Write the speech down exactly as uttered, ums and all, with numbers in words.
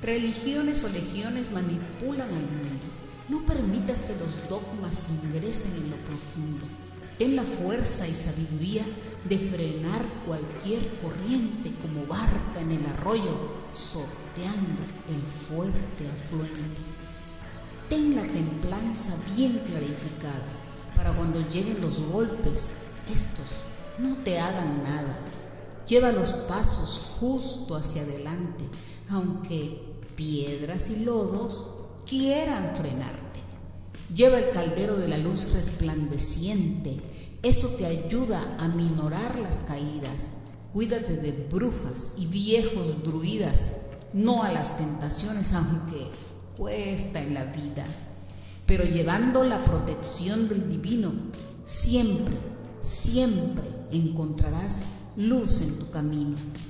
Religiones o legiones manipulan al mundo. No permitas que los dogmas ingresen en lo profundo. Ten la fuerza y sabiduría de frenar cualquier corriente como barca en el arroyo, sorteando el fuerte afluente. Ten la templanza bien clarificada para cuando lleguen los golpes, estos no te hagan nada. Lleva los pasos justo hacia adelante, aunque piedras y lodos quieran frenarte. Lleva el caldero de la luz resplandeciente, eso te ayuda a minorar las caídas. Cuídate de brujas y viejos druidas, no a las tentaciones, aunque cuesta en la vida, pero llevando la protección del divino, siempre, siempre encontrarás luz en tu camino.